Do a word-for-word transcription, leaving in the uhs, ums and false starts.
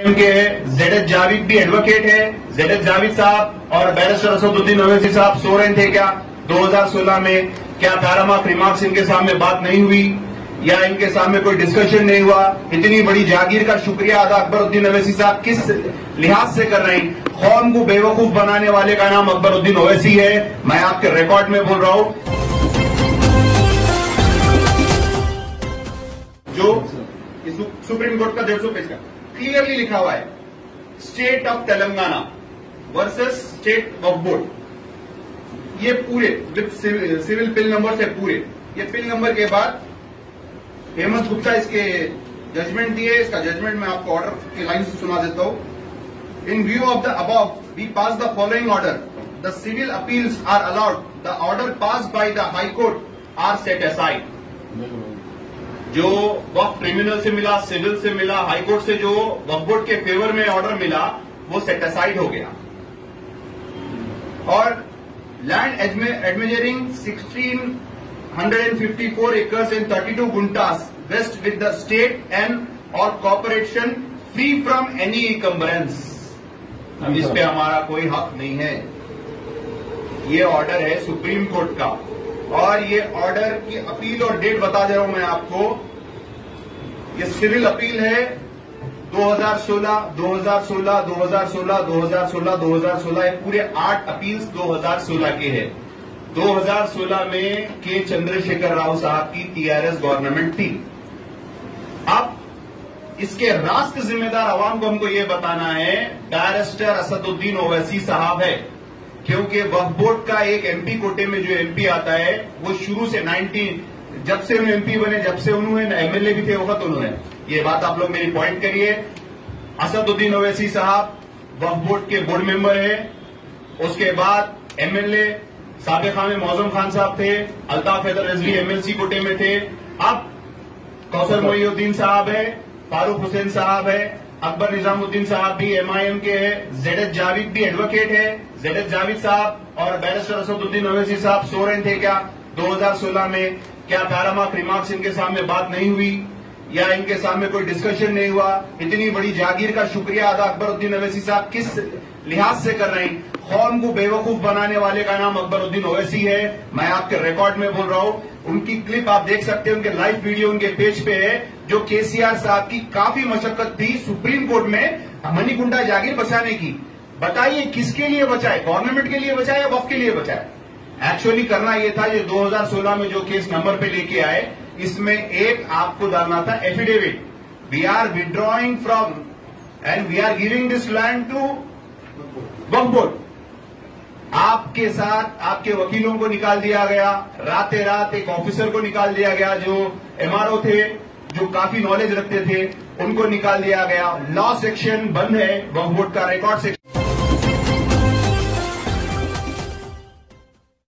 के जेड जावेद भी एडवोकेट है। जेड जावेद साहब और बैरिस्टर असदुद्दीन ओवैसी साहब सो रहे थे क्या दो हज़ार सोलह में? क्या पैरामार्क रिमार्क्स इनके सामने बात नहीं हुई या इनके सामने कोई डिस्कशन नहीं हुआ? इतनी बड़ी जागीर का शुक्रिया अदा अकबरुद्दीन ओवैसी साहब किस लिहाज से कर रहे हैं? कौम को बेवकूफ बनाने वाले का नाम अकबरुद्दीन ओवैसी है। मैं आपके रिकॉर्ड में बोल रहा हूं। जो सुप्रीम कोर्ट का डेढ़ सौ पेज का क्लियरली लिखा हुआ है, state of Telangana versus state Waqf board. ये पूरे विद सिविल पिल नंबर से पूरे, ये पिल नंबर के बाद हेमंत गुप्ता इसके जजमेंट दिए। इसका जजमेंट मैं आपको ऑर्डर की लाइन से सुना देता हूं। In view of the above we pass the following order, the civil appeals are allowed, the order passed by the high court are set aside. जो वक्फ क्रिमिनल से मिला, सिविल से मिला, हाईकोर्ट से जो वक्फ बोर्ड के फेवर में ऑर्डर मिला वो सेट असाइड हो गया। और land admeasuring sixteen hundred fifty four acres and thirty two guntas vest with the state and और corporation free from any encumbrance. इस पे हमारा कोई हक नहीं है। ये ऑर्डर है सुप्रीम कोर्ट का और ये ऑर्डर की अपील और डेट बता दे रहा हूं मैं आपको। ये सिविल अपील है दो हज़ार सोलह, दो हज़ार सोलह, दो हज़ार सोलह, दो हज़ार सोलह, दो हज़ार सोलह, ये पूरे आठ अपील्स दो हज़ार सोलह के हैं। दो हज़ार सोलह में के चंद्रशेखर राव साहब की टीआरएस गवर्नमेंट थी। अब इसके राष्ट्र जिम्मेदार अवाम को हमको ये बताना है बैरिस्टर असदुद्दीन ओवैसी साहब है, क्योंकि वक्फ बोर्ड का एक एमपी कोटे में जो एमपी आता है वो शुरू से नाइनटीन जब से उन्हें एमपी बने, जब से उन्होंने एमएलए भी थे वक्त उन्होंने, ये बात आप लोग मेरी पॉइंट करिए। असदुद्दीन ओवैसी साहब वक्फ बोर्ड के बोर्ड मेंबर है। उसके बाद एमएलए साबिका में मौजम खान साहब थे, अल्ताफ हैदर रिजवी एमएलसी कोटे में थे। अब कौसर मोइनुद्दीन साहब है, फारूक हुसैन साहब है, अकबर निजामुद्दीन साहब भी एमआईएम के हैं, जेड जावेद भी एडवोकेट है। जेड जावेद साहब और बैरिस्टर असदुद्दीन ओवैसी साहब सो रहे थे क्या दो हज़ार सोलह में? क्या पैरामार्क रिमार्क्स इनके सामने बात नहीं हुई या इनके सामने कोई डिस्कशन नहीं हुआ? इतनी बड़ी जागीर का शुक्रिया अदा अकबरुद्दीन ओवैसी साहब किस लिहाज से कर रहे हैं? कौम को बेवकूफ बनाने वाले का नाम अकबरुद्दीन ओवैसी है। मैं आपके रिकॉर्ड में बोल रहा हूं। उनकी क्लिप आप देख सकते हैं, उनके लाइव वीडियो उनके पेज पे है, जो केसीआर साहब की काफी मशक्कत थी सुप्रीम कोर्ट में मणिकुंडा जागीर बचाने की। बताइए किसके लिए बचाए? गवर्नमेंट के लिए बचाए या वक्फ के लिए बचाए? एक्चुअली करना यह था, जो दो हज़ार सोलह में जो केस नंबर पे लेके आए, इसमें एक आपको डालना था affidavit, we are withdrawing from and we are giving this land to Waqf board. आपके साथ आपके वकीलों को निकाल दिया गया, राते रात एक ऑफिसर को निकाल दिया गया जो एमआरओ थे, जो काफी नॉलेज रखते थे, उनको निकाल दिया गया। लॉ सेक्शन बंद है, वक्फ बोर्ड का रिकॉर्ड सेक्शन